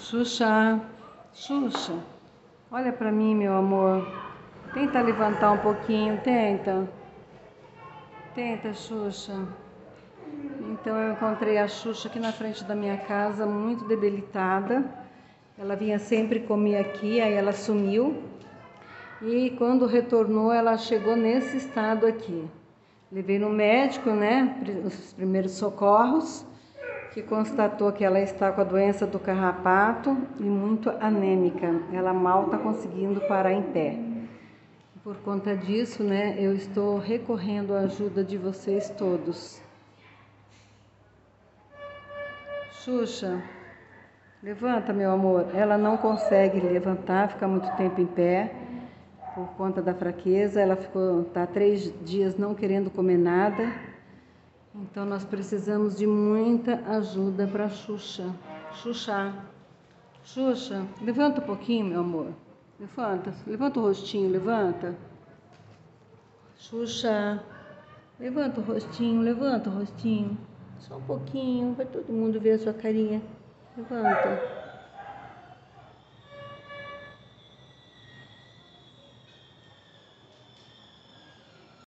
Xuxa, Xuxa, olha pra mim, meu amor. Tenta levantar um pouquinho, tenta. Tenta, Xuxa. Então eu encontrei a Xuxa aqui na frente da minha casa, muito debilitada. Ela vinha sempre comer aqui, aí ela sumiu. E quando retornou, ela chegou nesse estado aqui. Levei no médico, né, os primeiros socorros, que constatou que ela está com a doença do carrapato e muito anêmica. Ela mal está conseguindo parar em pé. Por conta disso, né, eu estou recorrendo à ajuda de vocês todos. Xuxa, levanta, meu amor. Ela não consegue levantar, fica muito tempo em pé por conta da fraqueza. Ela tá 3 dias não querendo comer nada. Então nós precisamos de muita ajuda para Xuxa. Xuxa, Xuxa, levanta um pouquinho, meu amor. Levanta o rostinho, levanta. Xuxa, levanta o rostinho. Só um pouquinho, para todo mundo ver a sua carinha. Levanta.